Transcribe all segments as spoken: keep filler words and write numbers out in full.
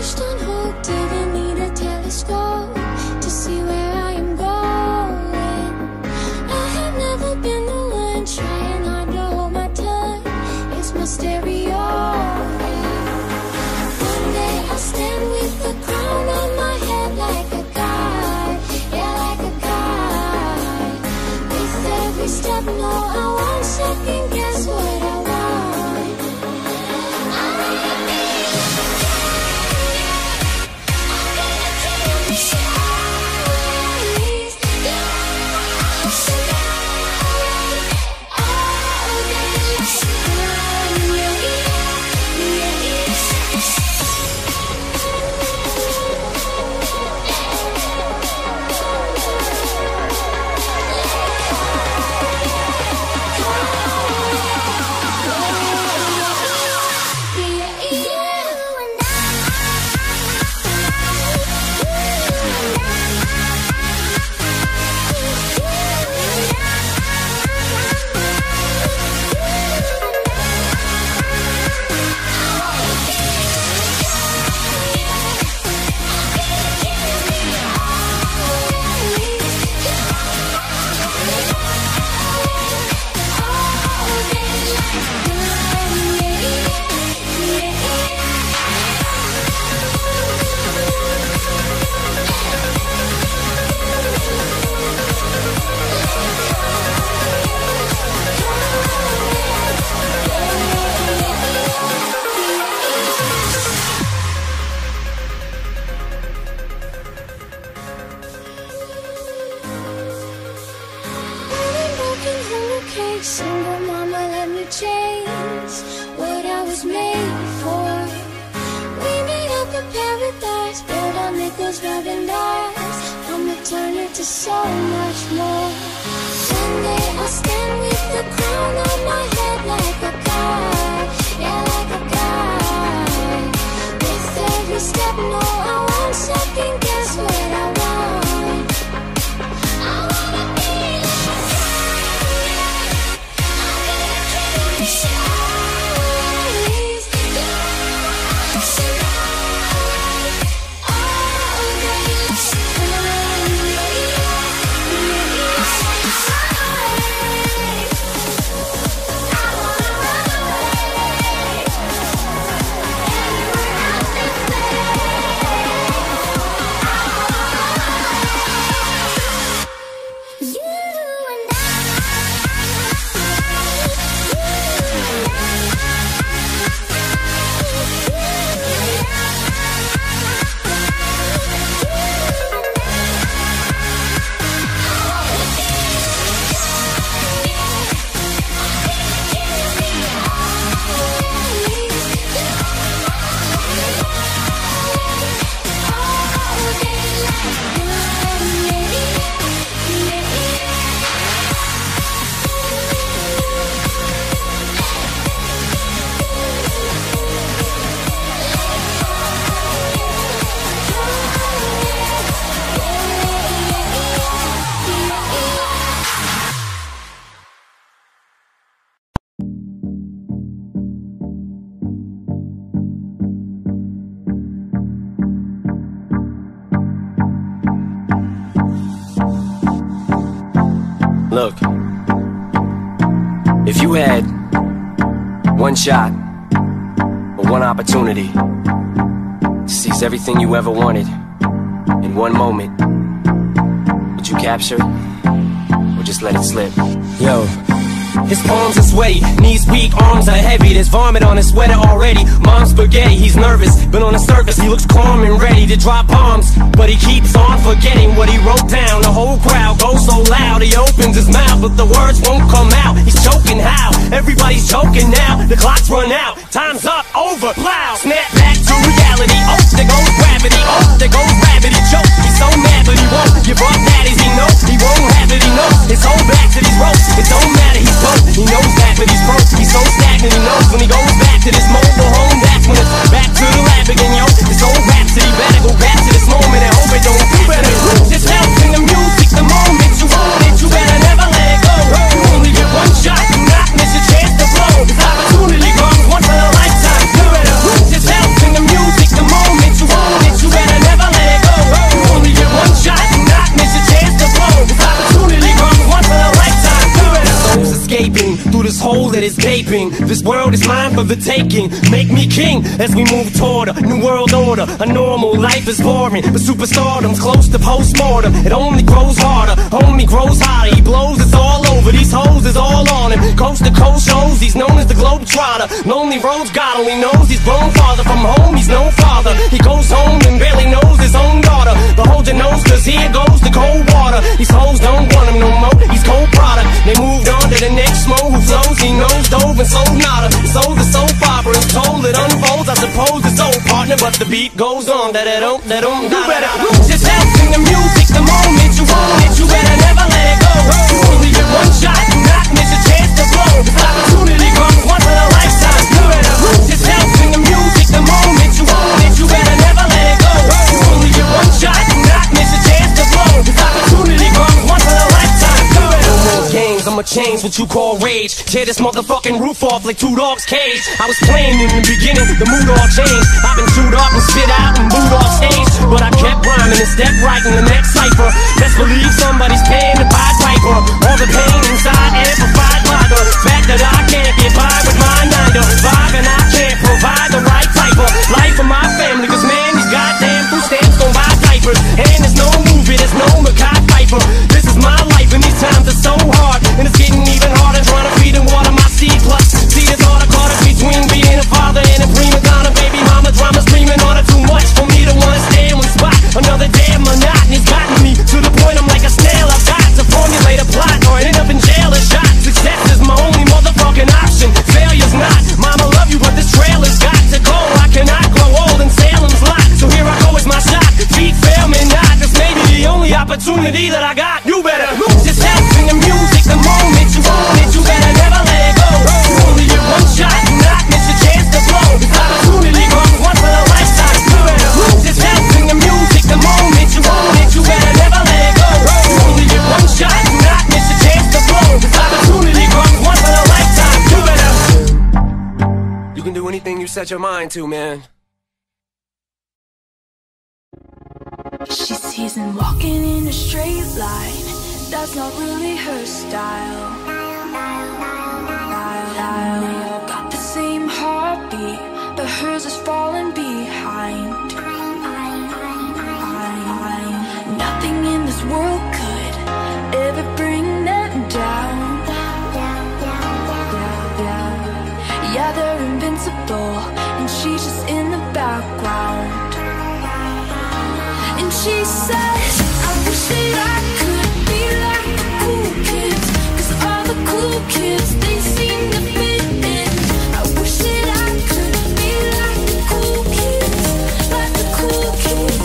pushed on hold, didn't need a telescope to see where I am going. I have never been the one trying hard to hold my tongue. It's my stereo. One day I'll stand with the crown on my head like a god, yeah, like a god. With every step, no, I won't second guess what I want. Single mama, let me change what I was made for. We made up a paradise, built on nickels, rubbing dice. I'ma turn it to so much more. Someday I'll stand with the crown on my head like a god, yeah, like a god. With every step, no, I won't second guess what I want. I wanna be Look, if you had one shot or one opportunity to seize everything you ever wanted in one moment, would you capture it or just let it slip? Yo. His palms are sweaty, knees weak, arms are heavy. There's vomit on his sweater already. Mom's spaghetti, he's nervous, but on the surface he looks calm and ready to drop bombs. But he keeps on forgetting what he wrote down. The whole crowd goes so loud, he opens his mouth, but the words won't come out. He's choking how? Everybody's choking now. The clock's run out, time's up, over, plow. Snap back to reality, oh, there goes gravity. Oh, there goes gravity, choke. He's so mad, but he won't give up, that is he knows. He won't have it, he knows. His whole back to these ropes, it don't matter, he's broke. He knows that, but he's broke. He's so stagnant, he knows when he goes back to this mobile home, that's when it's back to the lab again, yo. This old rhapsody better go back to this moment and hope it don't do better. Just help in the music, the moment you want it, you better never let it go. You only get one shot, do not miss a chance to blow. This opportunity comes once in a lifetime, you better just help in the music, the moment This world is mine for the taking. Make me king as we move toward a new world order. A normal life is boring, but superstardom's close to postmortem. It only grows harder, homie grows hotter. He blows, it's all over. These hoes is all on him. Coast to coast shows, he's known as the Globetrotter. Lonely roads, God only knows he's grown farther from home. He's no father. He goes home and barely knows his own daughter. But hold your nose, cause here goes the cold water. These hoes don't want him no more. He's cold product. They moved on to the next mo who flows. He knows Dove and sold nada. Sold the soap opera is told it unfolds. I suppose it's old partner, but the beat goes on. That it don't, that don't. You better lose yourself in the music the moment you own it. You better never let it go. You only get one shot, do not miss a chance to blow. This opportunity comes once in a lifetime. You better lose yourself in the music the moment you own it. You better never let it go. You only get one shot, do not miss a chance to blow. This opportunity comes once in a lifetime. You better no more games, I'ma change what you call rage. Tear this motherfucking roof off like two dogs' cage. I was playing in the beginning, the mood all changed. I've been chewed up and spit out and booed off stage, but I kept rhyming and stepped right in the next cipher. Best believe somebody's paying the Pied Piper. All the pain inside amplified by the fact that I can't get by with my nine to five, and I can't provide the right type of life for my family. Cause man, these goddamn food stamps don't buy diapers, and there's no movie, there's no Mackay Piper. This is my life and these times are so hard, and it's getting even harder trying to feed and water my seed. Plus, see this hard a caught between being a father and a prima donna. Baby mama drama screaming on her too much for me to wanna stay in one spot. Another damn monotony's gotten me to the point I'm like a snail. I've got to formulate a plot or end up in jail or shot. Success is my only motherfucking option. Failure's not. Mama love you, but this trailer's got to go. I cannot grow old in Salem's lot, so here I go with my shot. Feet fail me not. This may be the only opportunity that I got. You better lose yourself in the music the moment you own it. You better never let it go. You only get one shot, do not miss a chance to blow. This opportunity comes once in a lifetime. You better lose yourself in the music the moment you own it. You better never let it go. You only get one shot, do not miss a chance to blow. This opportunity comes once in a lifetime. You better. You can do anything you set your mind to, man. She sees him walking in a straight line. That's not really her style. They all got the same heartbeat, but hers is falling behind. Nothing in this world could ever bring them down. Yeah, they're invincible, and she's just in the background. And she says, I wish that I could be like the cool kids, cause all the cool kids, they seem to fit in. I wish that I could be like the cool kids, like the cool kids.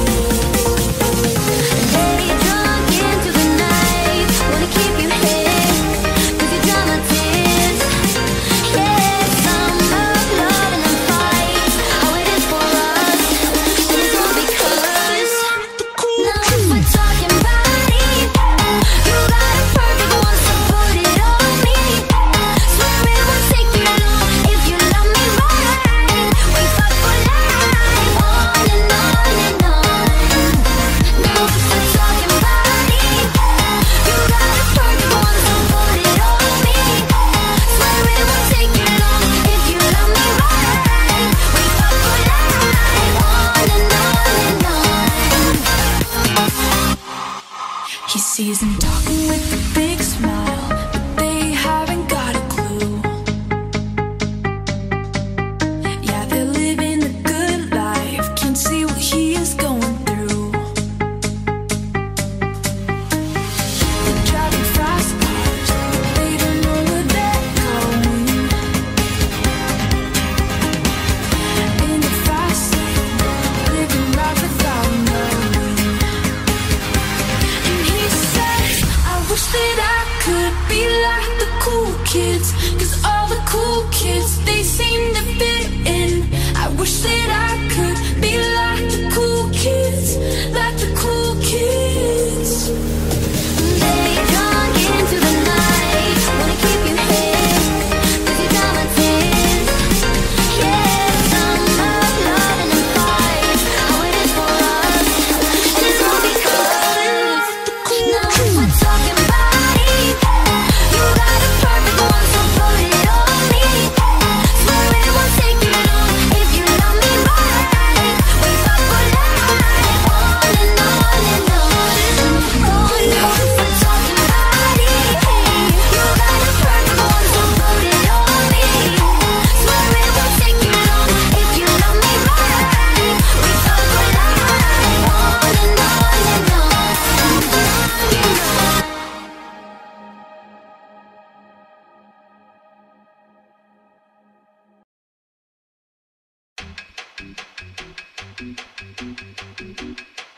They drunk into the night, wanna keep you here, cause you're dramatist. Yeah, some love, love and then fight, how it is for us, and it's all because. Now if we're talking body, you got a perfect one, so put it on me. Swear it won't take you long if you love me right. We fuck for life, on and on and on. Now if we're talking body, you got a perfect one, so put it on me. Swear it won't take you long if you love me right. We fuck for life, on and on and on. He sees them talking with a big smile, but they haven't got a clue. Yeah, they're living the good life, can't see what he is going through. They're driving fast cars, they don't know where they're going. In the fast lane, living life without knowing. And he says, I wish that I could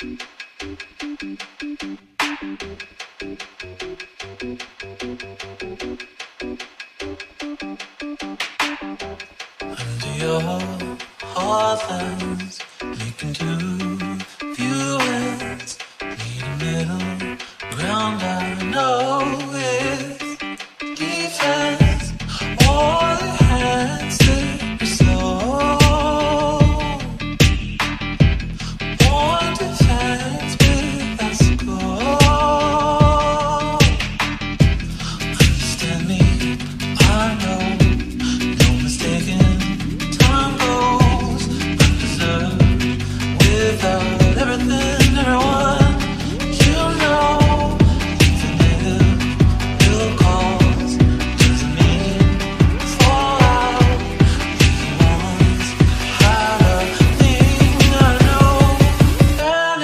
Under your heartlands, making two viewings, need a middle ground. I know it's defense, all your hands slip slow. One defense with us go. Understand me, I know. Everything, everyone, you know, even if will cause doesn't mean fall out. You once had a thing, I know that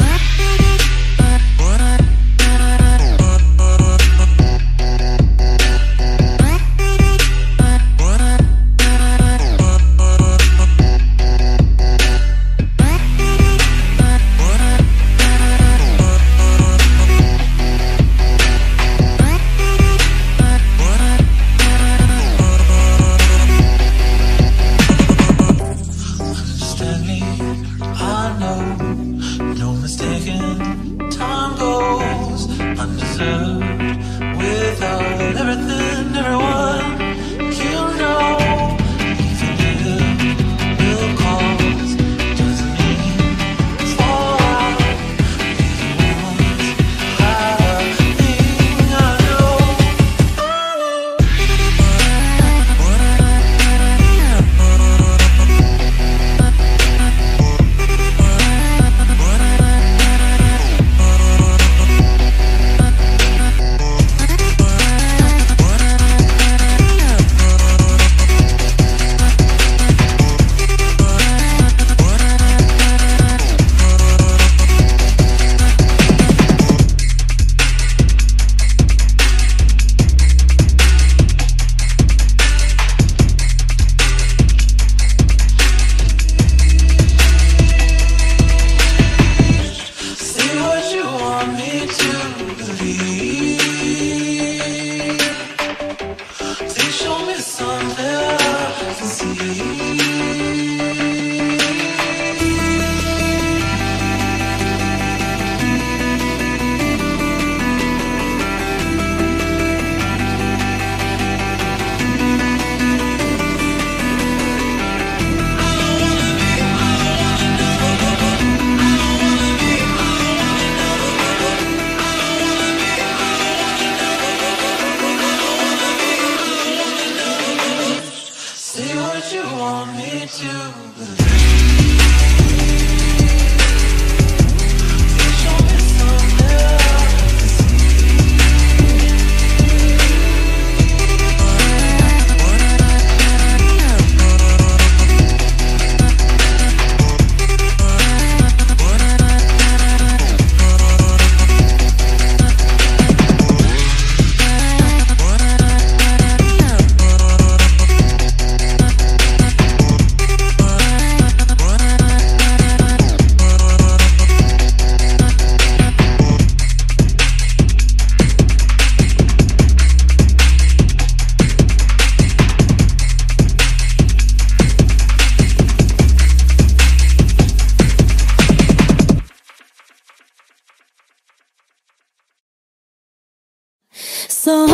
So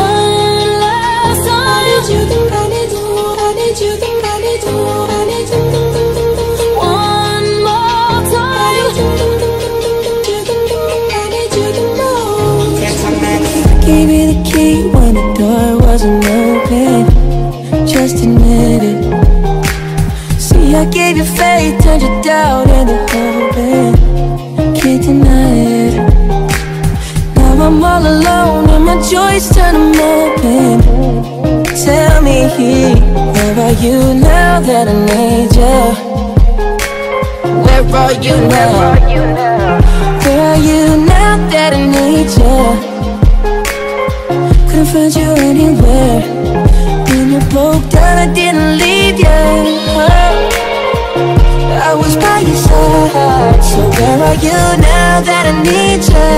unless I need you, think I need you, I need you, think I need you, I need you, one more time. I need you to know. I gave you the key when the door wasn't open. Just admit it. See, I gave you faith, turned you down into hoping. Can't deny it. I'm all alone and my joys turn them open. Tell me, where are you now that I need you? Where are you now? Where are you now that I need you? Couldn't find you anywhere. When you broke down I didn't leave you. I was by your side. So where are you now? now that I need you?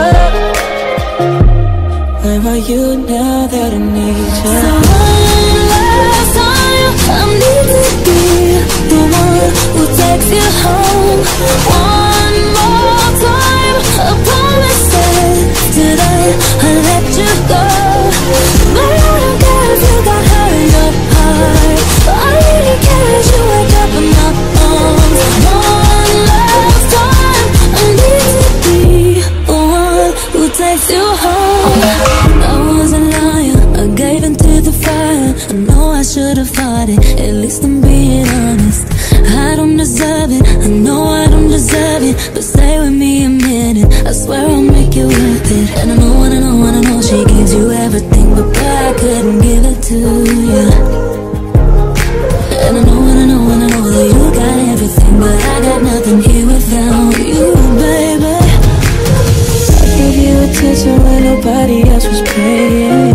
Where are you now that I need you? So one last time, I need to be the one who takes you home. One more time, I promise that today I'll let you go. But I don't care if you got hurt in your heart. All I really care is you wake up in my arms. One last time, I need to be the one who takes you home. I was a liar, I gave into the fire. I know I should have fought it, at least I'm being honest. I don't deserve it, I know I don't deserve it, but stay with me a minute, I swear I'll make it worth it. And I know, and I know, and I know she gives you everything, but boy, I couldn't give it to you. And I know, and I know, and I know that you got everything, but I got nothing here without you, baby. I gave you attention when nobody else was paying.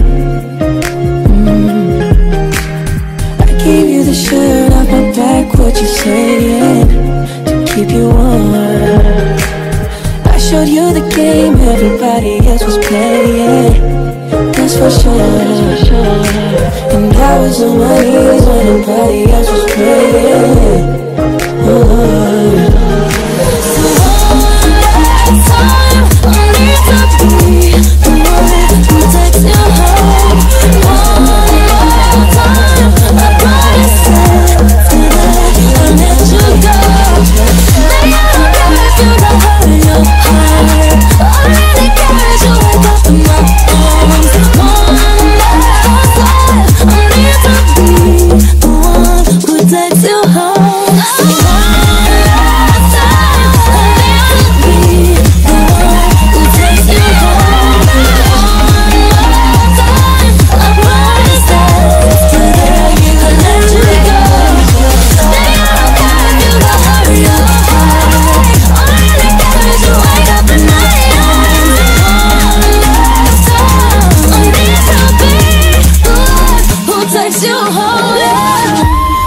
mm. I gave you the shirt off my back, what you saying, to keep you warm. I showed you the game everybody else was playing, that's for sure. And I was on my knees when nobody else was praying. oh. So one last time, I need to be the one who takes you home. One more time, I promise that today I'll let you go. Baby, I don't care if you got hurt in your heart. All I really care is you wake up in my arms. One last time, I need to be the one who takes you home. One last time, I need to be the one who takes you home. One more time, I promise that today I'll let you go. Baby, I don't care if you got hurt in your heart. All I really care is you wake up in my arms. One last time, I need to be the one who takes you home. Yeah.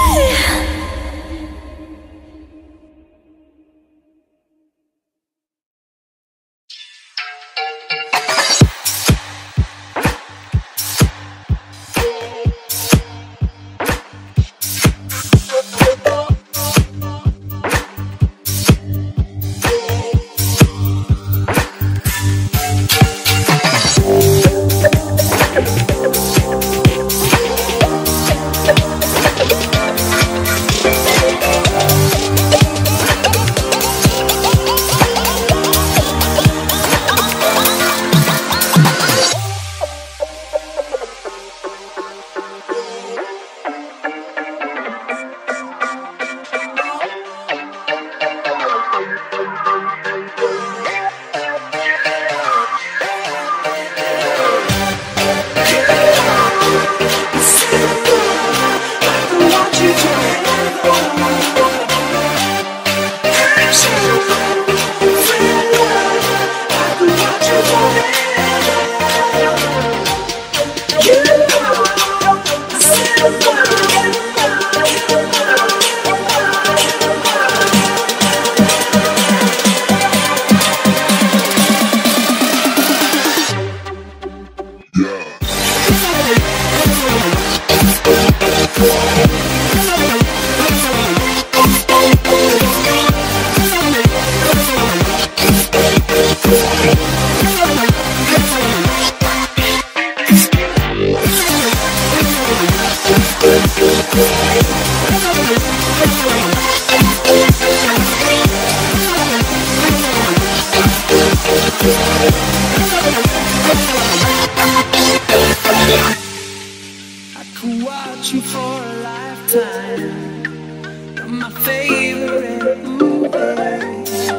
I could watch you for a lifetime. You're my favorite movie.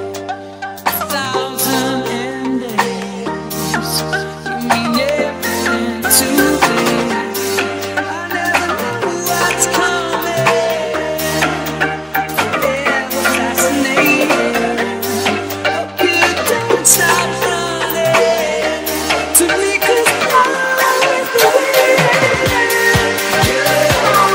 A thousand endings. You mean everything to me. I never know what's coming. Forever fascinated. Hope you don't stop running to me, 'cause I always believe.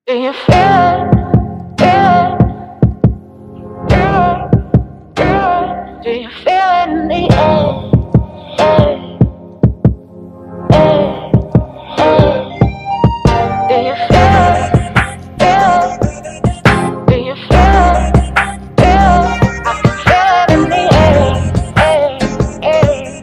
Do you feel it? Feel it? Feel it? Feel it? Do you feel it in the air? Air? Air? Air? Do you feel it? Feel it? Do you feel it? Feel it? I can feel it in the air. Air? Air?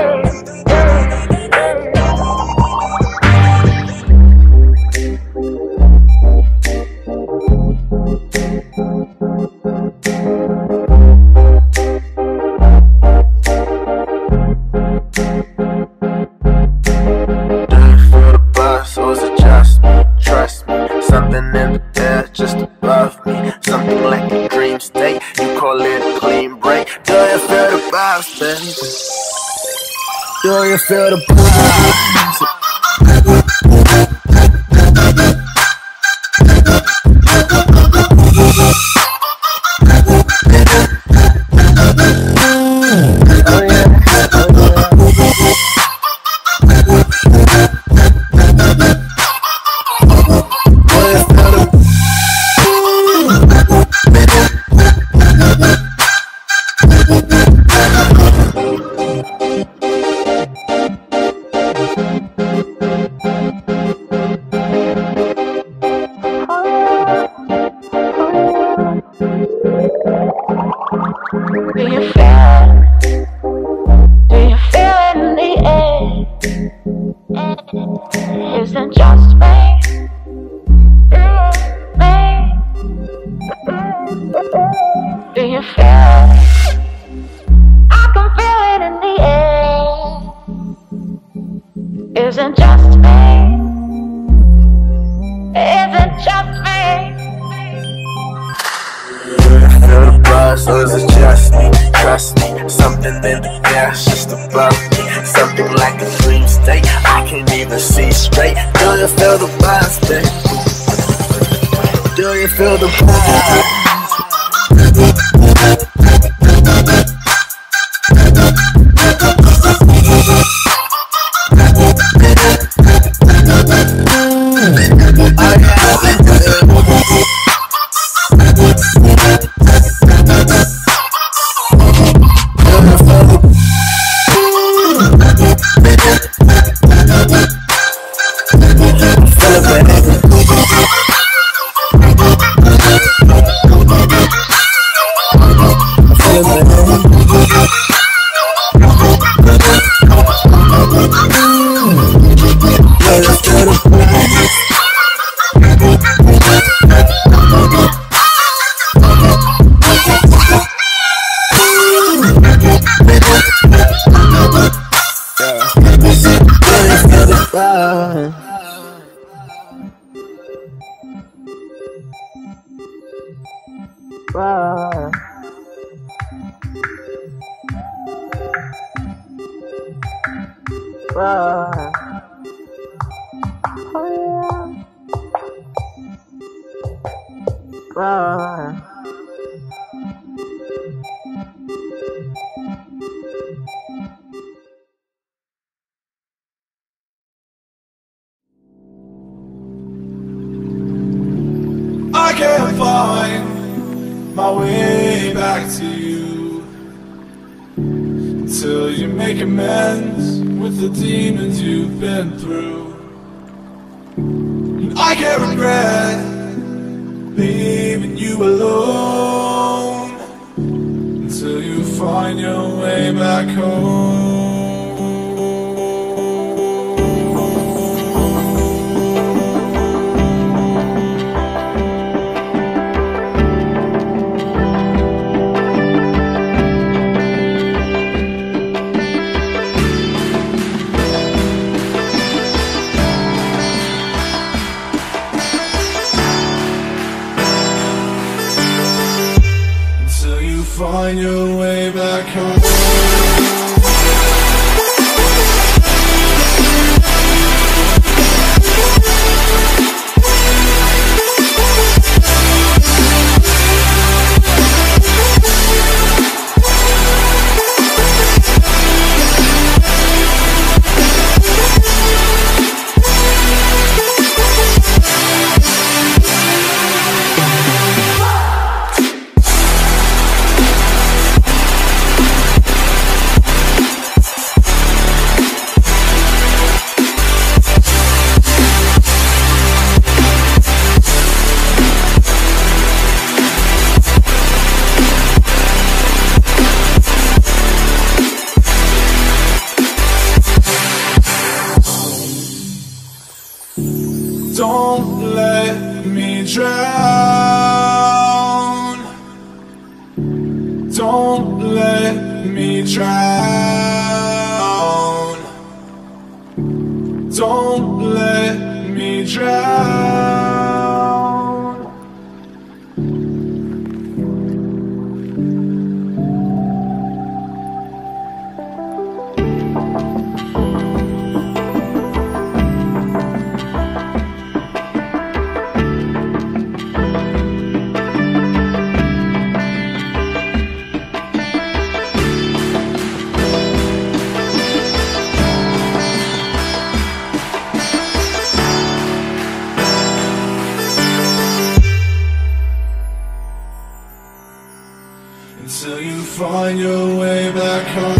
Just above me, something like a dream state. You call it a clean break. Do you feel the vibes, baby? Do you feel the vibes? Feel the vibes. I can't find my way back to you until you make amends with the demons you've been through. And I can't regret leaving you alone until you find your way back home. Find your way back home. Don't let me drown. Don't let me drown. Don't let me drown. Until you find your way back home.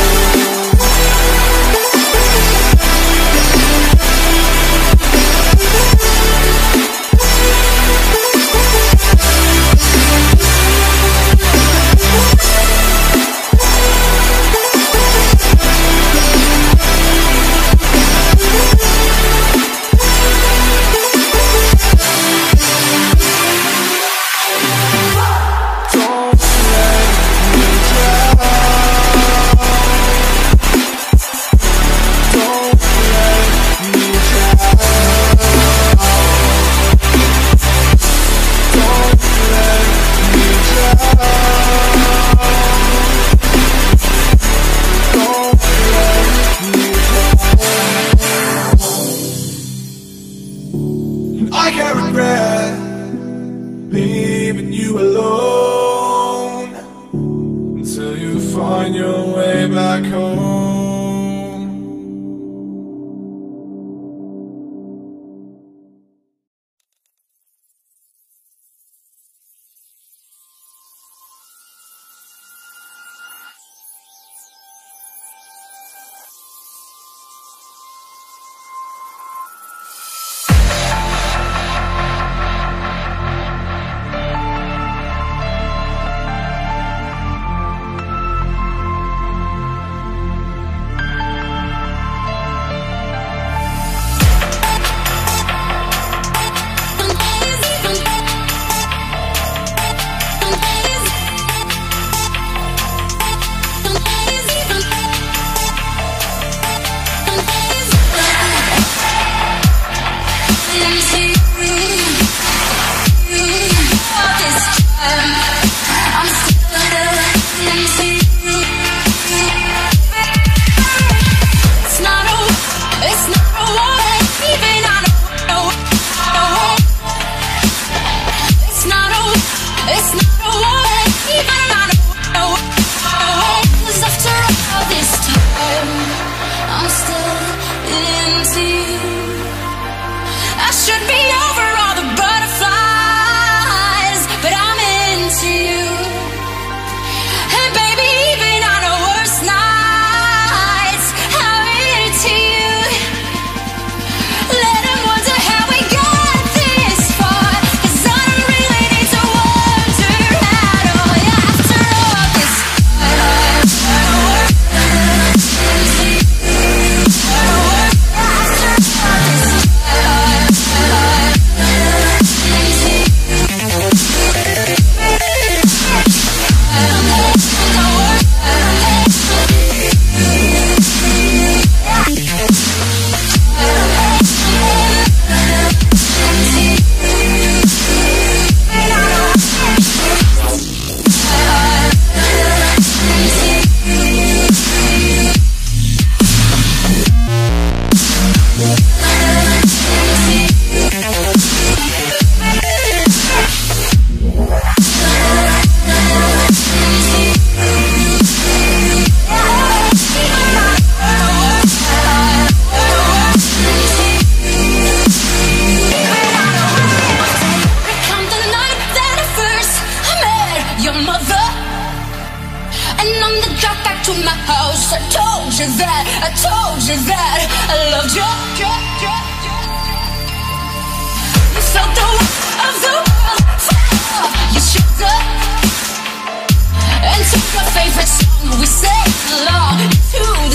I can't regret leaving you alone until you find your way back home.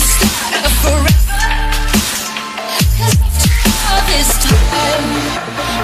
This time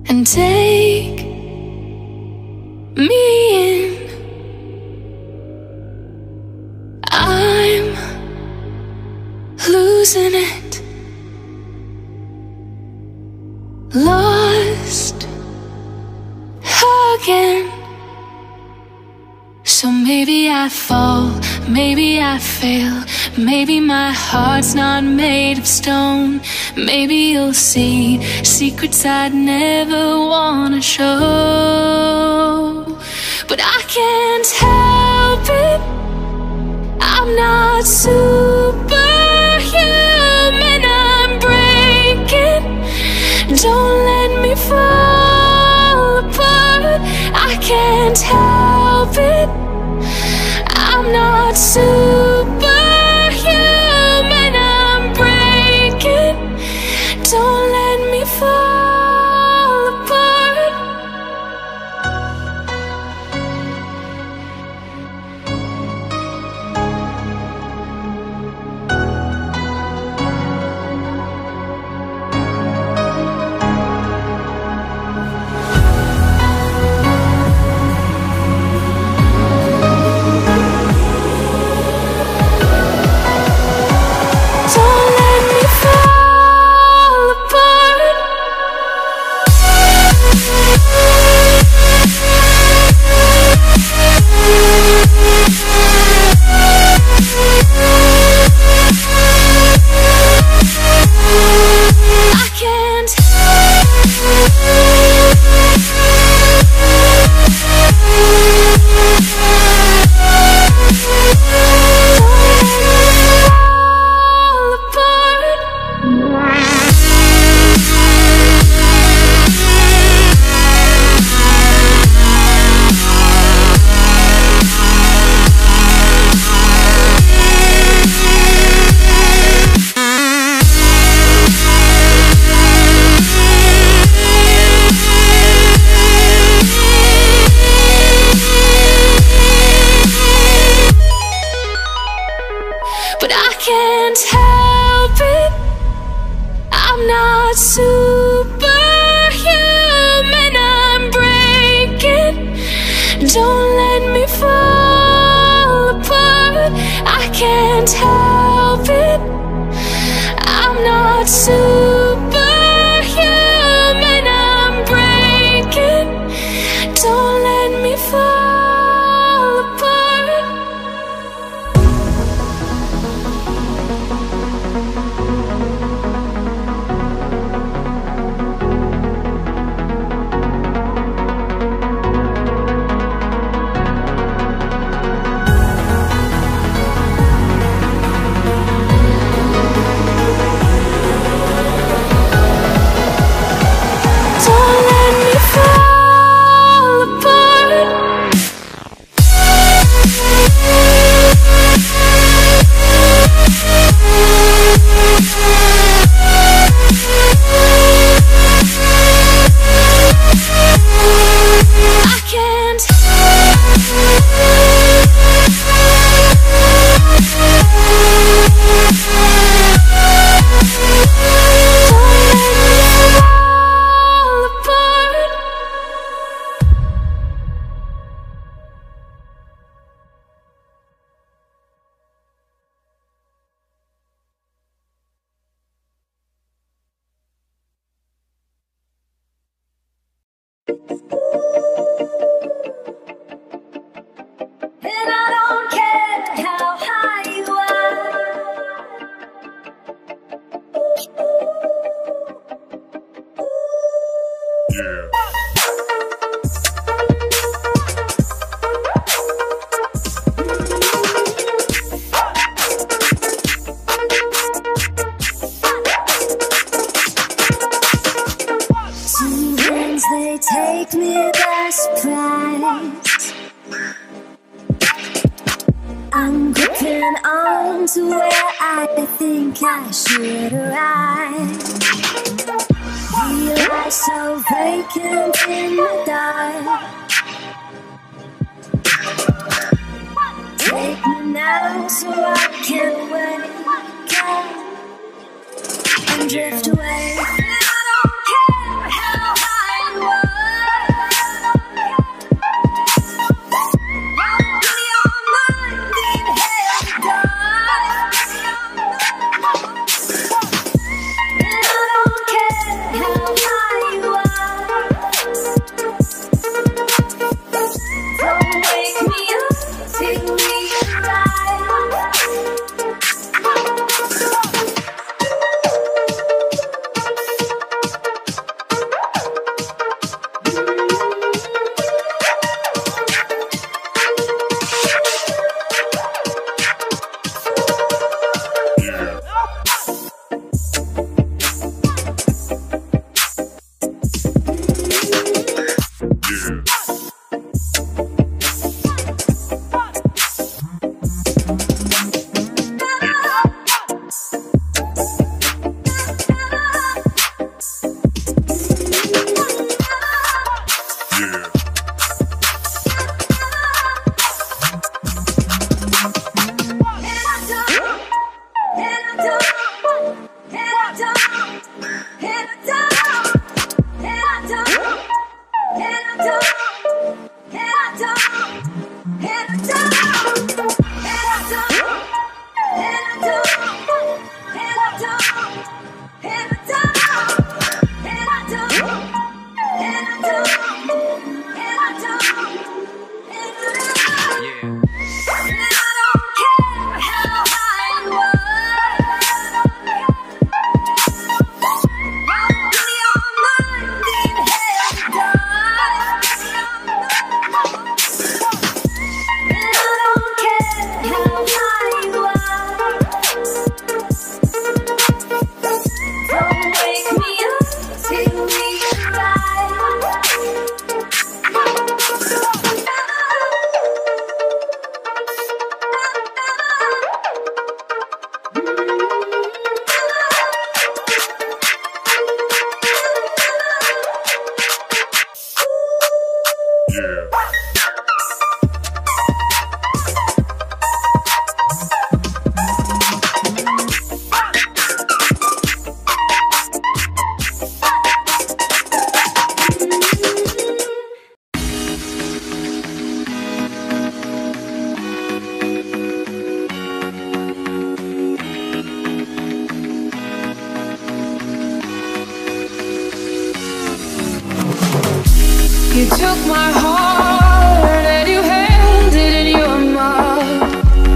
and take me in. I'm losing it, lost again. So maybe I fall, maybe I fail, maybe my heart's not made of stone. Maybe you'll see secrets I'd never wanna show. But I can't help it, I'm not superhuman, I'm breaking. Don't let me fall apart, I can't help it, I'm not superhuman, I'm breaking. Don't let me fall apart. Drift away. I don't care how high you You took my heart and you held it in your mouth.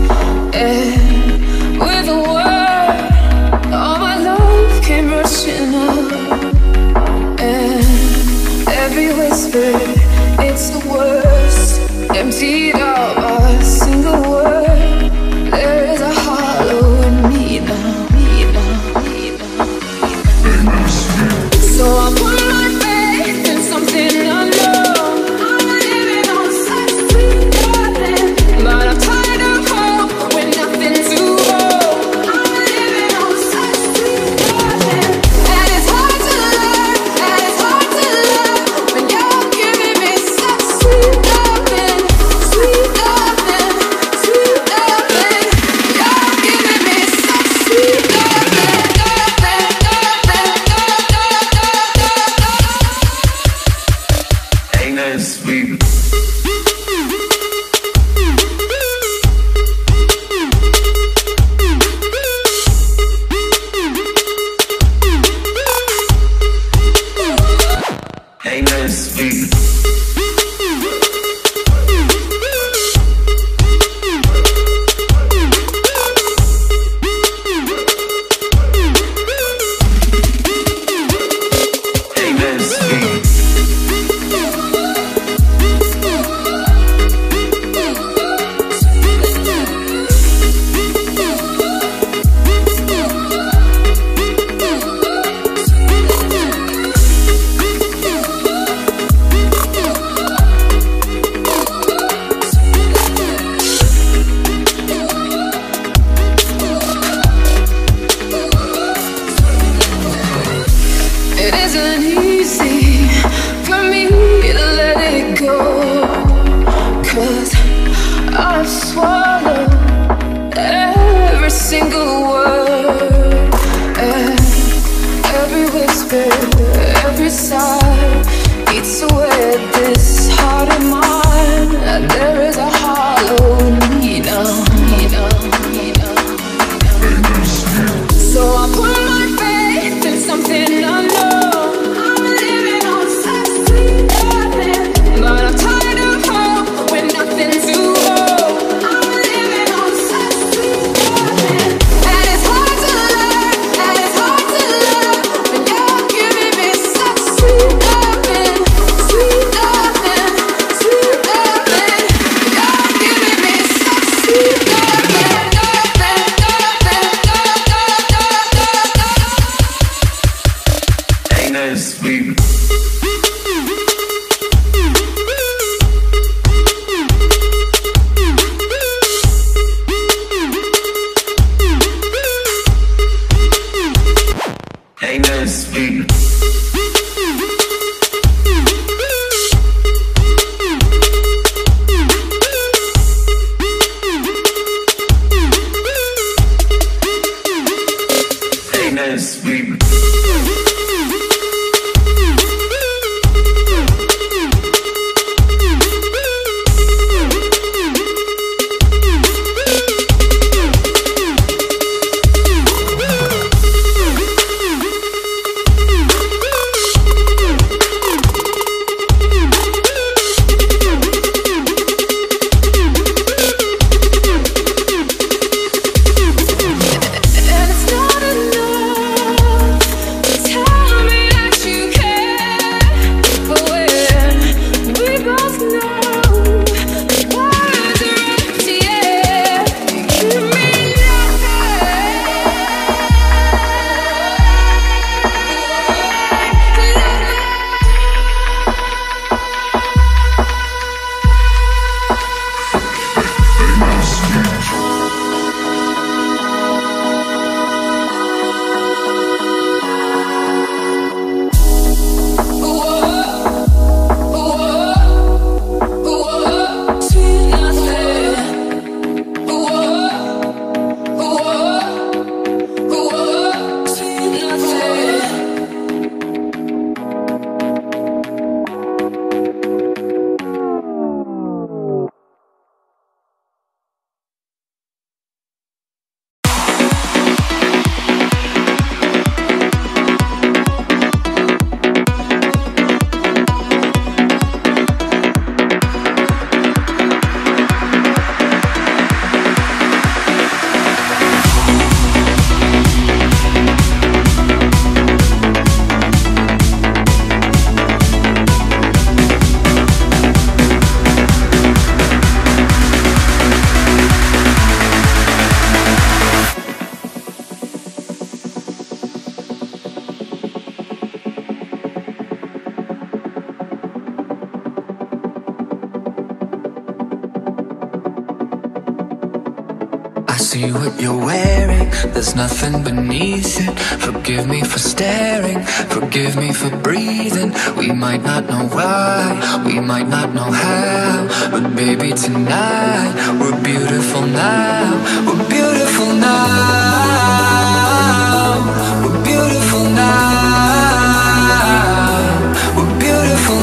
And with a word, all my love came rushing up. And every whisper, it's the worst, emptied out by a single word. There is a hollow in me now, me now, me now, me now. So I put my faith in something unknown. I'm living on such sweet nothing, but I'm tired of hope with nothing to hold. I'm living on such sweet nothing, and it's hard to learn, and it's hard to love when you're giving me such sweet nothing, sweet nothing, sweet nothing. You're giving me such sweet nothing, nothing, nothing, nothing. Ain't nothing sweet. Ain't nothing sweet. Ain't nothing sweet. see what you're wearing, there's nothing beneath it. Forgive me for staring, forgive me for breathing. We might not know why, we might not know how, but baby tonight, we're beautiful now. We're beautiful now. We're beautiful now. We're beautiful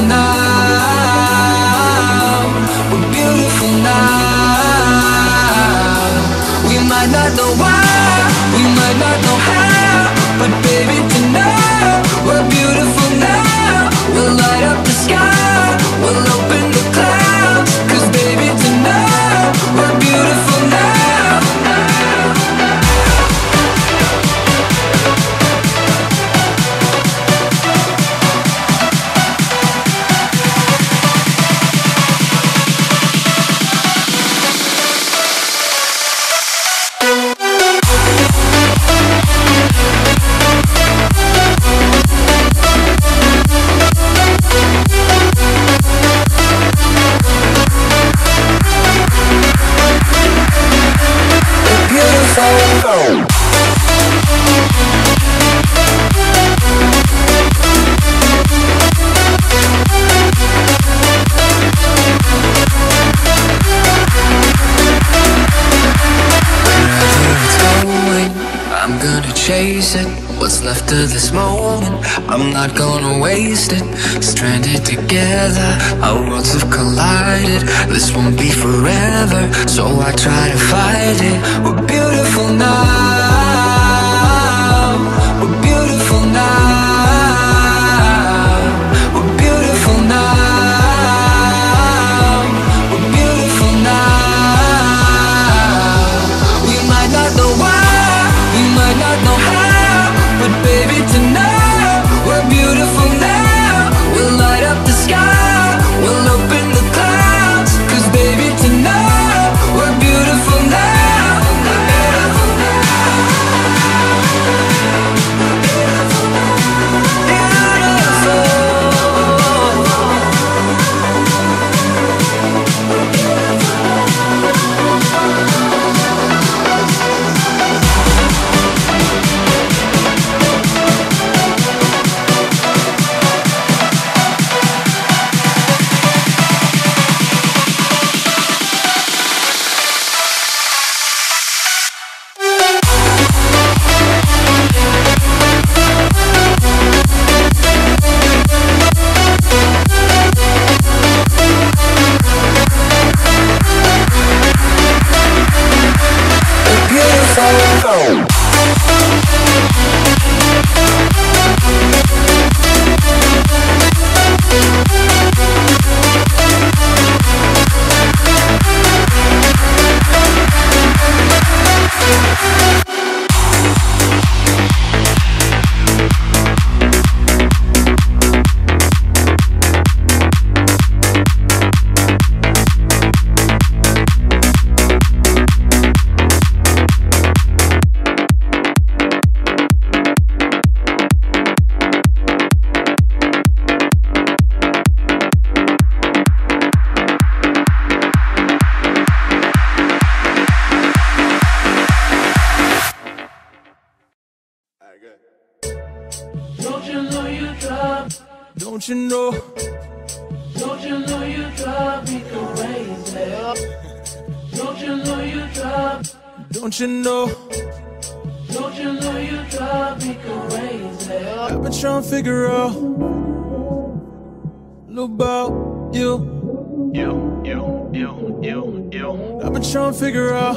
now. We're beautiful now. We might not know why, we might not know how, but baby tonight, we're beautiful now. We'll light up the sky, we'll open the clouds, cause baby tonight, we're beautiful now. Chase it, what's left of this moment, I'm not gonna waste it. Stranded together, our worlds have collided. This won't be forever, so I try to fight it. We're beautiful now. We're beautiful now. We're beautiful now. We're beautiful now. We might not know why, we might not know how, but baby tonight, we're beautiful now. We'll light up the sky, we'll open the clouds, cause baby tonight, we're beautiful now. We're beautiful now. Beautiful now. Don't you know? Don't you know you drive me crazy? Don't you know you drive? Don't you know? Don't you know you drive me crazy? I've been trying to figure out about you. You, you, you, you, you. I've been trying to figure out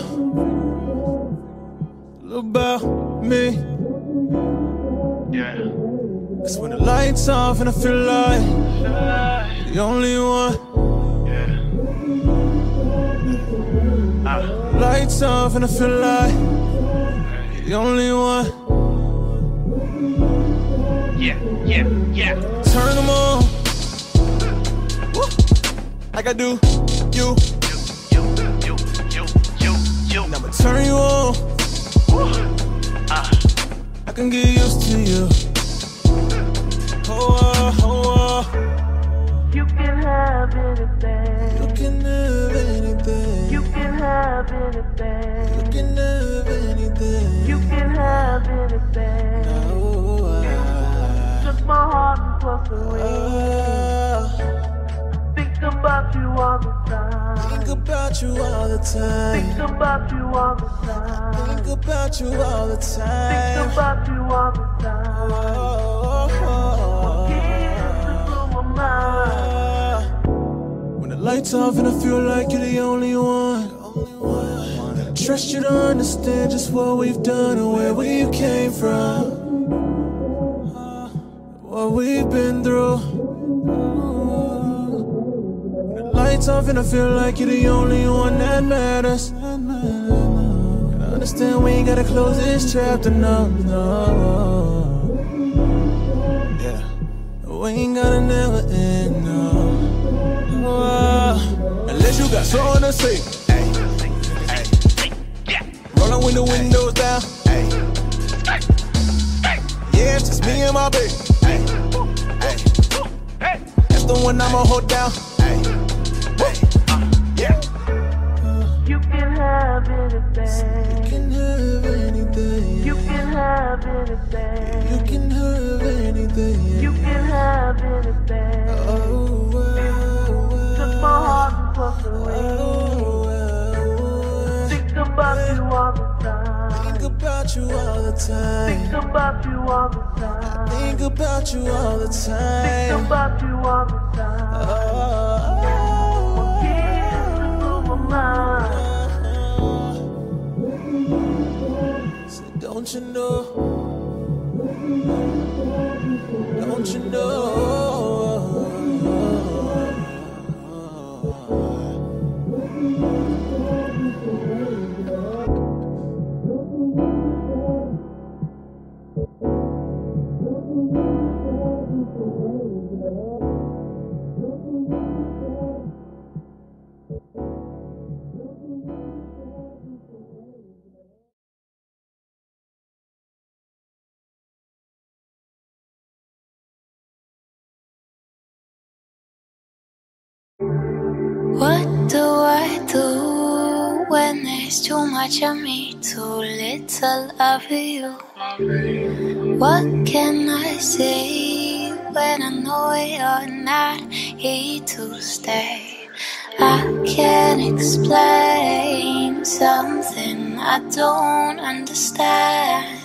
about me. Yeah. Cause when the lights off and I feel like you're the only one. Yeah. Uh. Lights off and I feel like you're the only one. Yeah, yeah, yeah. Turn them on. Woo. Like I do you. You, you, you, you, you. Now I'ma turn you on. Uh. I can get used to you. Oh, uh, oh, uh. You can have anything. You can have anything. You can have anything. You can have have anything. No, I, Took my heart and plus away. uh, Think about you all the time. think about you all the time. Think about you all the time. Think about you all the time. Think about you all the time. Oh, oh, Kiss through my mind. oh. When the lights off and I feel like you're the only one. I trust you to understand just what we've done and where we came from. Uh, What we've been through. When the lights off and I feel like you're the only one that matters. And I understand we ain't gotta close this chapter, no, no. Yeah, we ain't gotta never end, no. Oh, unless you got something to say. Ay, ay. Rollin' with the windows down. Ay. Yeah, it's just me and my baby. Ay, ay. That's the one I'ma hold down. Ay, ay. Yeah. You can have anything. You can have anything. You can have anything. You can have anything. You can have anything. Oh, well, Took my heart and plus away. oh, well. Think about you all the time. Think about you all the time. Think about you all the time. Think about you all the Think time. about you all the time. Oh, Kiss through my mind. so don't you know? Don't you know? What do I do when there's too much of me, too little of you? What can I say when I know you're not here to stay? I can't explain something I don't understand.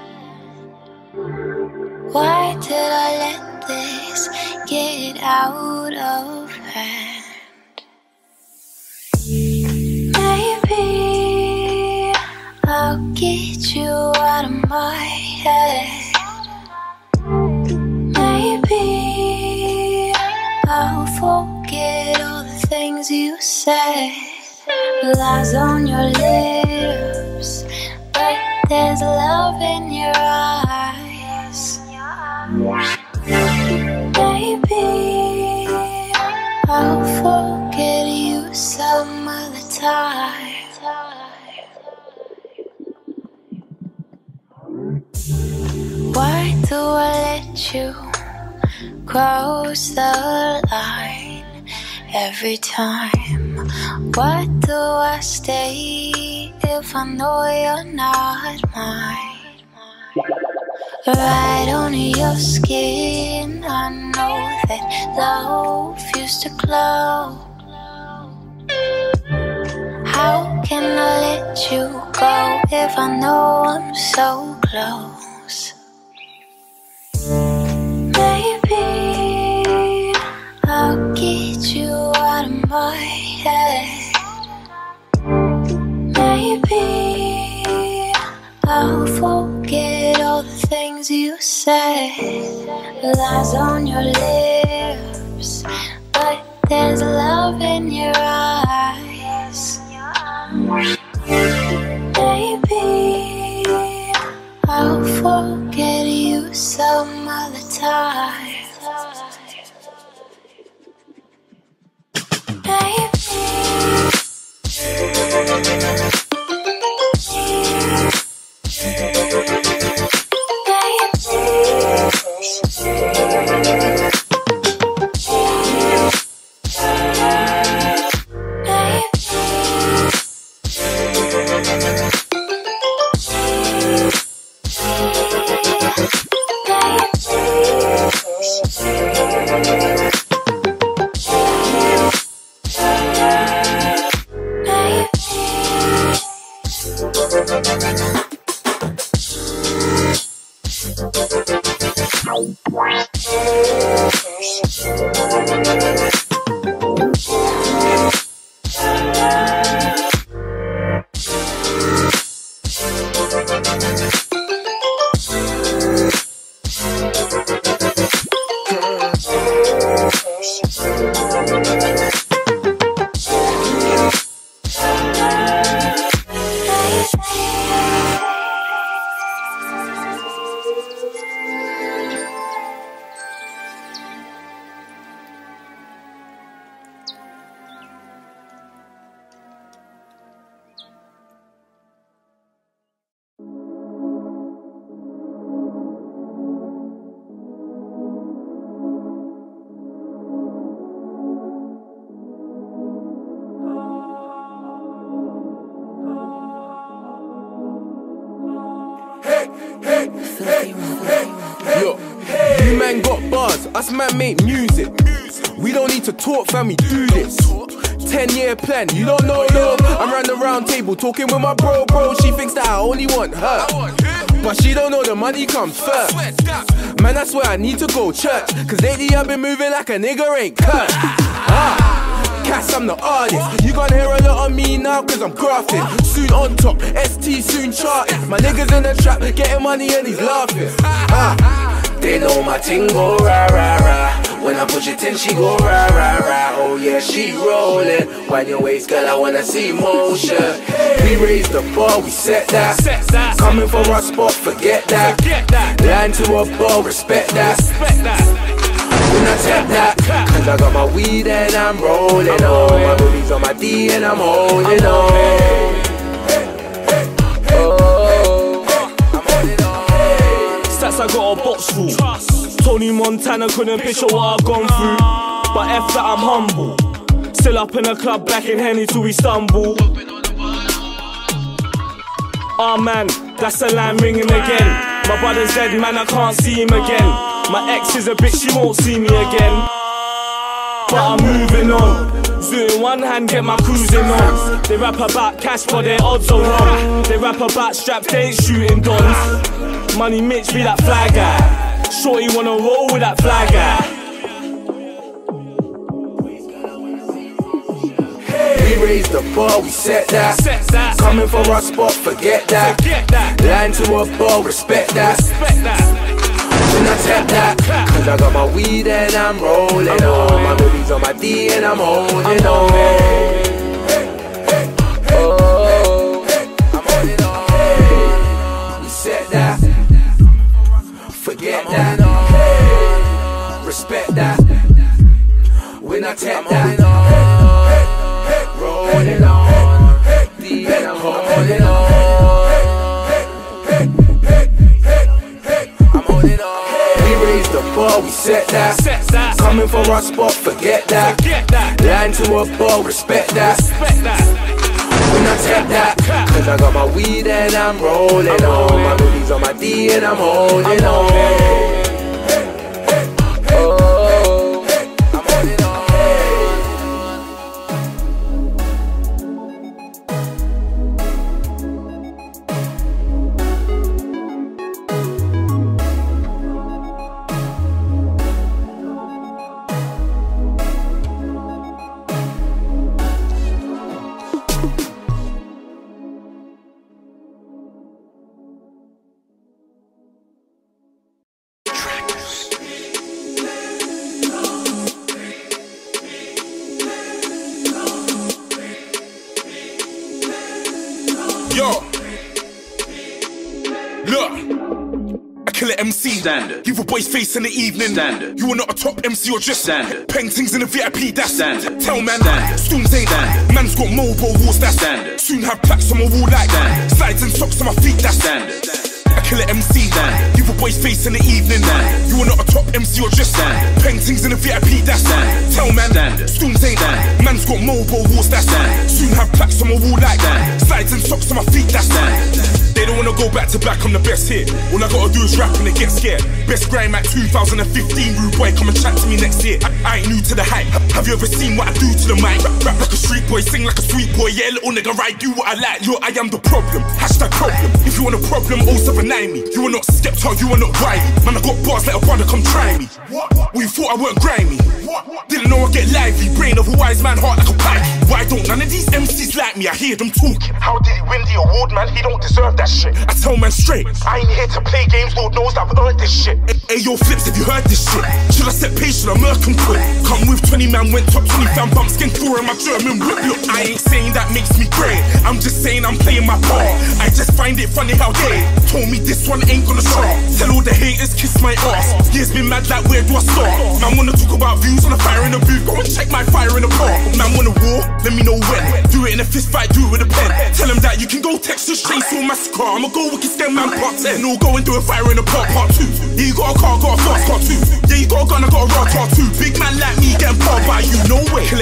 Why did I let this get out of hand? Maybe I'll get you out of my head. Maybe I'll forget all the things you said. Lies on your lips, but there's love in your eyes. Maybe I'll forget you some other time. Why do I let you cross the line every time? Why do I stay if I know you're not mine? Right on your skin, I know that love used to glow. How can I let you go if I know I'm so close? Maybe I'll get you out of my head. Maybe I'll forget all the things you said. Lies on your lips, but there's love in your eyes. Maybe I'll forget you some other time. Us man make music. We don't need to talk, fam, we do this. Ten year plan, you don't know though. I'm round the round table talking with my bro, bro. She thinks that I only want her, but she don't know the money comes first. Man, I swear I need to go church, cause lately I've been moving like a nigga ain't cut. Ah, Cass, I'm the artist. You gonna hear a lot of me now cause I'm grafting. Soon on top, S T soon charting. My niggas in the trap, getting money and he's laughing. Ah, they know my ting go rah rah rah. When I push it in, she go rah rah rah. Oh yeah, she rollin'. Wind your waist, girl, I wanna see motion. We raise the bar, we set that. Coming for our spot, forget that. Line to a bar, respect that. When I tap that, cause I got my weed and I'm rolling on. My booties on my D and I'm holding on. Oh, I'm holding on. Stats I got a box full. Tony Montana couldn't picture what I've gone through, but F that I'm humble. Still up in the club back in Henny till we stumble. Ah oh man, that's the line ringing again. My brother Zedd, man, I can't see him again. My ex is a bitch, she won't see me again. But I'm moving on. Zoom one hand, get my cruising on. They rap about cash, but their odds are wrong. They rap about straps, they ain't shooting dons. Money Mitch be that fly guy. Shorty wanna roll with that fly guy. We raise the bar, we set that. Coming for our spot, forget that. Line to a bar, respect that. When I tap that, cause I got my weed and I'm rolling on. My booties on my D and I'm holding on. Oh, I'm holding on. We set that. Forget that, respect that. When I tap that, rolling on, D and I'm holding on. I'm holding on. We raise the bar, we set that. Coming for our spot, forget that. Line to a bar, respect that. When I tap that, cause I got my weed and I'm rolling on. My booties on my D and I'm holding on. Oh, I'm holding on. M C. Standard. Give a boy's face in the evening. Standard. You are not a top M C or just standard. Paintings in the V I P, that's standard. Tell man, standard. Storms ain't standard. Man's got mobile walls, that's standard. Soon have plaques on my wall like that. Slides and socks on my feet, that's standard. I kill an M C. Standard. Give a boy's face in the evening. Standard. You are not a top M C or just standard. Paintings in the V I P, that's standard. Tell man, standard. Storms ain't standard. Man's got mobile walls, that's standard. Soon have plaques on my wall like that. Slides and socks on my feet, that's standard. They don't wanna go back to back, I'm the best here. All I gotta do is rap and they get scared. Best grime at two thousand fifteen, rude boy, come and chat to me next year. I, I ain't new to the hype. Have you ever seen what I do to the mic? Rap, rap like a street boy, sing like a sweet boy. Yeah, little nigga, right, do what I like. Yo, I am the problem, hashtag problem. If you want a problem, oh seven nine me. You are not Skepta, you are not Wiley. Man, I got bars, let a brother come try me. What? Well, you thought I weren't grimy. What? Didn't know I get lively. Brain of a wise man, heart like a pipe. Why don't none of these M Cs like me? I hear them talking. How did he win the award, man? He don't deserve that shit. I tell man straight, I ain't here to play games, Lord knows I've earned this shit. Hey, yo, Flips, have you heard this shit? Should I set patient or murk and quit? Come with twenty man, went top twenty fam, bump skin four in my German whip. Look, I ain't saying that makes me great. I'm just saying I'm playing my part. I just find it funny how they told me this one ain't gonna start. Tell all the haters, kiss my ass. Years been mad like where do I start? Man wanna talk about views on a fire in the booth. Go and check my fire in the park. Man wanna war, let me know when. Do it in a fist fight, do it with a pen. Tell them that you can go Texas Chainsaw Massacre. I'ma go wicked stem man part ten. No, go and do a fire in the park part two. Yeah, you got a car, got a fast car too. Yeah, you got a gun, I got a raw car too. Big man like me getting powered by you, no way. Kill an M C,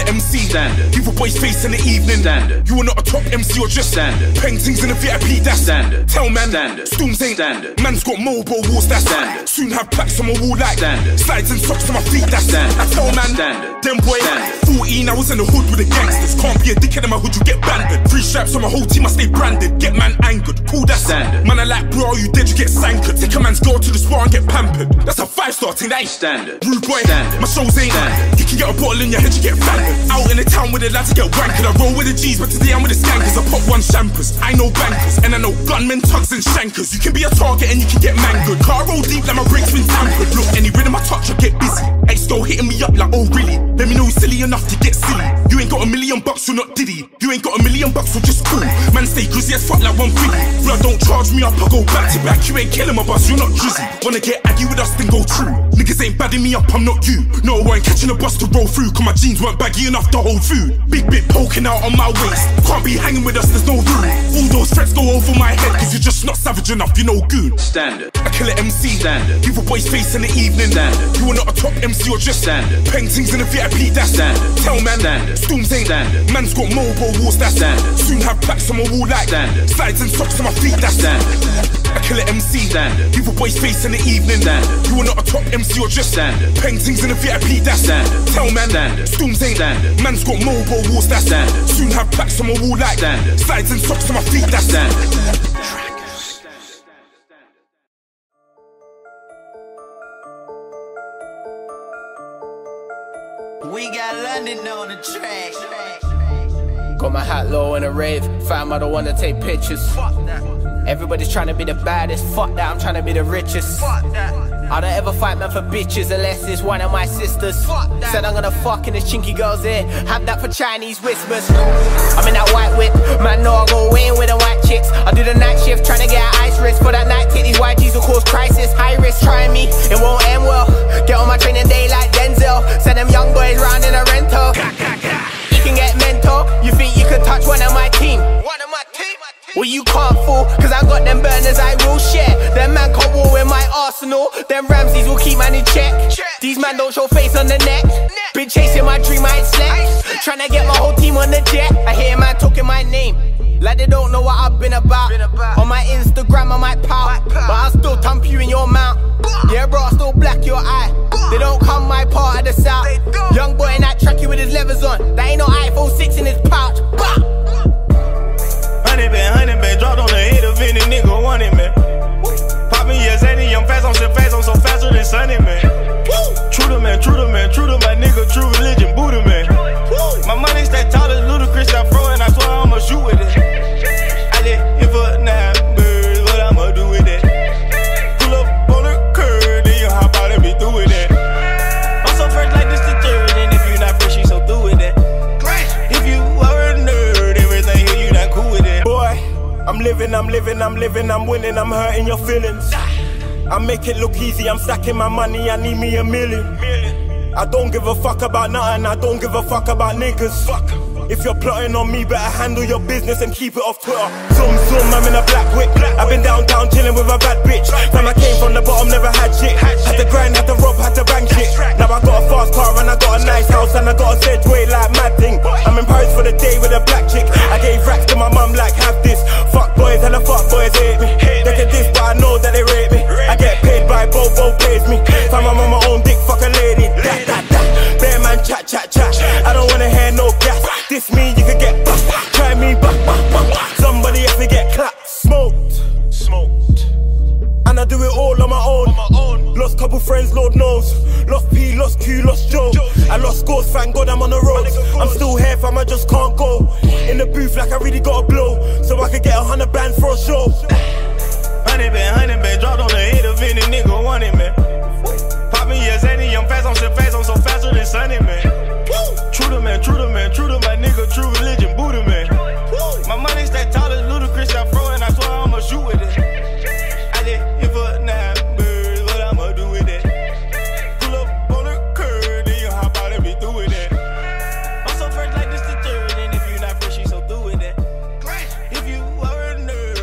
standard. Give a boy's face in the evening, standard. You are not a top M C or just standard. Paintings in the V I P, that's standard. Tell man, standard. Storms ain't standard. Man's got mobile walls, that's standard. Soon have plaques on my wall like standard. Slides and socks on my feet, that's standard. I tell man, standard. Them boy, fourteen, I was in the hood with the gangsters. Can't be a dickhead in my hood, you get banded. Three straps on my whole team, I stay branded. Get man angered, cool, that's standard. Man, I like, bro, you dead, you get sankered. Take a man's girl to the spa and get pampered. That's a five star thing, that ain't standard. Rude boy, standard. My shows ain't standard. You can get a bottle in your head, you get fanned. Out in the town with the lads, you get wankered. I roll with the G's, but today I'm with the skankers. I pop one champers, I know bankers. And I know gunmen, tugs and shankers. You can be a target and you can get mangled. Car roll deep like my brakes been tampered. Look, any rhythm I touch, I get busy. Ex go hitting me up like, oh really? Let me know you're silly enough to get silly. You ain't got a million bucks, you're not Diddy. You ain't got a million bucks, you're just cool. Man stay Grizzly as fuck like one fifty. Blood don't charge me up, I go back to back. You ain't killing my bus, you're not Drizzy. Wanna get aggy with us, then go true. Niggas ain't badding me up, I'm not you. No, I ain't catching a bus to roll through. Cause my jeans weren't baggy enough to hold food. Big bit poking out on my waist. Can't be hanging with us, there's no room. All those threats go over my head, cause you're just not savage enough, you know goon. Standard. I kill an M C, standard. Give a boy's face in the evening, standard. You are not a top M C or just standard. Paintings in the V I P, that's standard. Tell man, standard. Storms ain't standard. Man's got mobile walls, that's standard. Soon have plaques on my wall like standard. Slides and socks on my feet, that's standard. I kill an M C, standard. Give a boy's face in the evening, standard. You are not a top M C or just standard. Paintings in the V I P, that's standard. Tell man, standard. Storms ain't standard. Man's got mobile walls, that's standard. Soon have plaques on my wall like standard. Slides and socks on my feet, that's standard. We got London on the track. Got my hat low in a rave. Fam, I don't wanna take pictures. Everybody's trying to be the baddest. Fuck that, I'm trying to be the richest. I don't ever fight man for bitches unless it's one of my sisters. Said I'm gonna fuck in this chinky girl's ear. Have that for Chinese whispers. I'm in that white whip. Man, no, I go in with the white chicks. I do the night shift trying to get an ice wrist. For that night tick, these white G's will cause crisis. High risk, trying me, it won't end well. Get on my training day like Denzel. Send them young boys round in a rental. You can get mental. You think you could touch one of my team? One of my team? Well, you can't fool, cause I got them burners I will share. Them man can't war in my arsenal. Them Ramses will keep man in check. These man don't show face on the neck. Been chasing my dream, I ain't slept. Trying to get my whole team on the jet. I hear man talking my name like they don't know what I've been about. On my Instagram I might pout, but I'll still thump you in your mouth. Yeah bro, I'll still black your eye. They don't come my part of the south. Young boy in that tracky with his levers on. That ain't no iPhone six in his pouch. Honey been, honey been, dropped on the head of any nigga wanted, man. Poppin' yes, Eddie, I'm fast, I'm so fast, I'm so faster than Sunny, man. True to man, true to man, true to my nigga, true religion, Buddha, man. My money stack tall as ludicrous, I throw and I swear I'ma shoot with it. I did it for nine birds, what I'ma do with it? Pull up on the curb, then you hop out and be through with it. I'm so fresh like this detergent, if you not fresh, you so through with it. If you are a nerd, everything here you not cool with it. Boy, I'm living, I'm living, I'm living, I'm winning, I'm hurting your feelings. I make it look easy, I'm stacking my money, I need me a million. I don't give a fuck about nothing, I don't give a fuck about niggas. Fuck. If you're plotting on me, better handle your business and keep it off Twitter. Zoom, zoom, I'm in a black whip. I've been downtown chilling with a bad bitch. Time I came from the bottom, never had shit. Had to grind, had to rob, had to bang shit. Now I got a fast car and I got a nice house and I got a Zedd way like mad thing. I'm in Paris for the day with a black chick. I gave racks to my mum like, have this. Fuck boys and the fuck boys hate me. They can diss but I know that they rape me. I get paid by both, both pays me. Time I'm on my own dick, fuck a lady. That, that, that. Bear man chat, chat, chat. I don't wanna hear no gas. This me, you could get buff. Try me, buff, buff, buff. Somebody has to get clapped. Smoked, smoked. And I do it all on my own. On my own. Lost couple friends, Lord knows. Lost P, lost Q, lost Joe. I lost scores, thank God I'm on the road. I'm still here, fam, I just can't go. In the booth like I really gotta blow, so I could get a hundred bands for a show. Honey been, honey been, dropped on the head of any nigga wanted, man. Poppin' yes, Eddie, I'm fast, I'm so fast, I'm so faster than Sunny, man. True to man, true to man, true to my nigga, true religion, Buddha, man. My money stack tall as ludicrous, I throw and I swear I'ma shoot with it. I did it for nine birds, what I'ma do with it? Pull up on the curb, then you hop out and be through with it. I'm so fresh like this detergent, if you not fresh, you so through with it. If you are a nerd, everything here you not cool with it.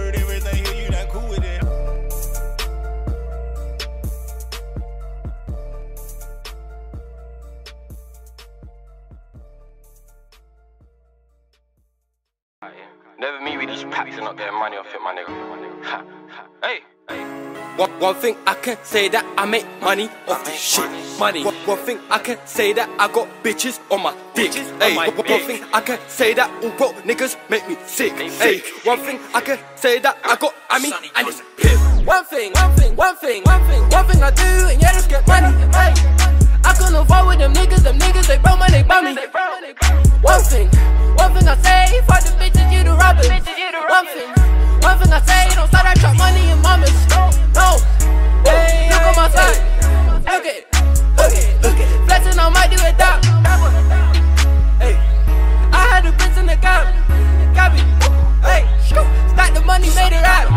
Never me with these packs and not getting money off it, my nigga. Ha, ha. Hey, hey. One, one thing I can say that I make money off this shit. Money. One, one thing I can say that I got bitches on my dick. Hey, one, one thing I can say that all broke niggas make me sick. Hey, one thing I can say that I got I mean and it's piff. One thing, one thing, one thing, one thing, one thing I do and yeah, just get money. Hey, I couldn't avoid with them niggas, them niggas they broke money, bum me. One thing, one thing I say, fuck the bitches, you the robbers. One thing, one thing I say, don't start that trap money in mamas. No, hey, look on my side. Look it, look it, look it. Flexing, I might do it down. Hey, I had a bitch in the gap, Gabby. Hey, stack the money, made it right.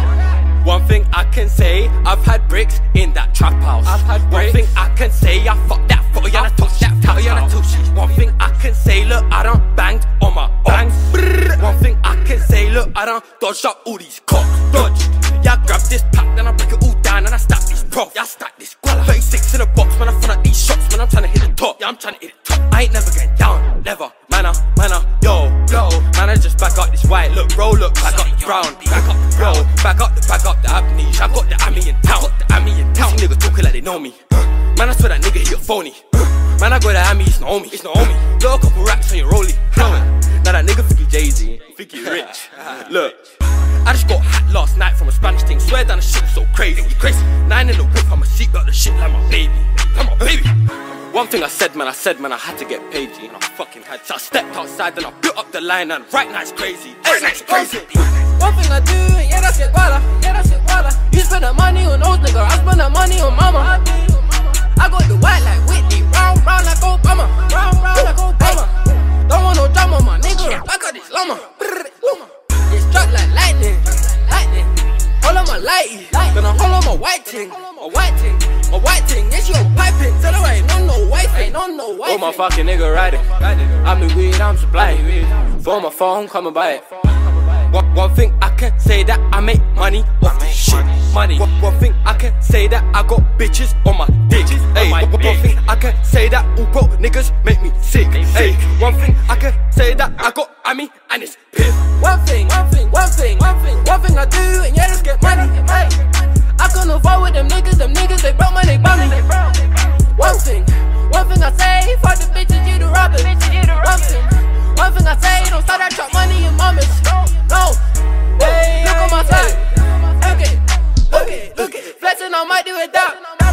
One thing I can say, I've had bricks in that trap house. I've had bricks. One thing I can say, I fuck that foot, yeah, I touch that foot, yeah, I touch. One thing I can say, look, I done banged on my own. One thing I can say, look, I done dodged up all these cocks. Dodged. Yeah, I grab this pack, then I break it all down and I stack these prof. Yeah, I stack this guala. thirty-six in a box, man, I front out these shots, man, I'm trying to hit the top. Yeah, I'm trying to hit the top. I ain't never getting down, never. Manna, manna, yo, yo. Man, I just back up this white, look, bro, look, back up the brown. Back up the bro, back up the, back up the amnesia. I got the Ami in town, got the Ami in town. These niggas talking like they know me. Man, I swear that nigga, he a phony. Man, I got the Ami, it's not me, it's not me. Look, a couple racks on your rollie. Now that nigga think he Jay-Z, think he rich. Look, I just got hat last night from a Spanish thing. Swear down the shit so crazy, crazy. Nine in the whip, I'm a seatbelt the shit like my baby. Come on, baby. One thing I said, man, I said, man, I had to get paid, G, and I fucking had. So I stepped outside, then I built up the line, and right now it's crazy. Right now it's crazy. One thing I do, yeah, that's it, guala. Yeah, that's it, guala. You spend the money on those niggas, I spend the money on mama. I got the white like Whitney, round, round like Obama, round, round like Obama. Don't want no drama, my nigga. I got this llama. It's struck like lightning, lightning. Hold on my lighty, then I hold on my white thing, my white thing, my white thing. It's your piping. Tell her I ain't on no wife, ain't on no wife. Oh my fucking nigga riding. I'm the weed, I'm supplying. For my phone, come and buy it. One, one thing I can say that I make money off this shit. Money. One, one thing I can say that I got bitches on my dick. Hey, one, one thing I can say that all broke niggas make me sick. Hey, one thing I can say that I got I mean and it's piff. One thing, one thing, one thing, one thing, one thing I do and yeah, just get money. Hey, I couldn't avoid with them niggas, them niggas they broke money, bum me. One thing, one thing I say, fuck the bitches, you the robbers. One thing, one thing I say, don't start that trap money in mamas. No, hey, look on my side. Look it, look it, look it. Flexing, I might do it down.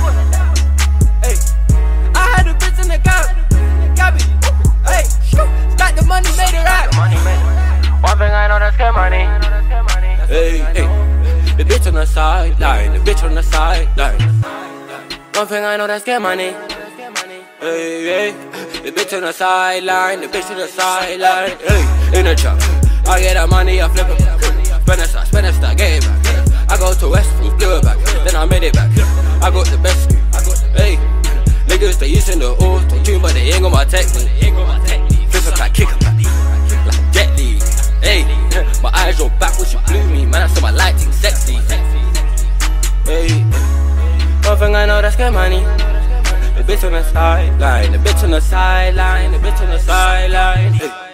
Hey, I had a bitch in the gap, Gabby. Hey, stack the money, made it right. One thing I know that's get money. Hey, hey, the bitch on the sideline, the bitch on the sideline. One thing I know that's get money. Hey, hey, the bitch on the sideline, the bitch on the sideline. Hey, in the trap, I get that money, I flip it back. Spend a stack, spend a stack, get it back. I go to Westfield, blew it back, then I made it back. I got the best, hey, niggas they using the auto tune, but they ain't got my technique. Flip it back, kick it back, like Jet Li. Hey, my eyes roll back when she blew me, man, I saw my lighting sexy. Hey, one thing I know that's get money. The bitch on the sideline, the bitch on the sideline, the bitch on the sideline. Hey.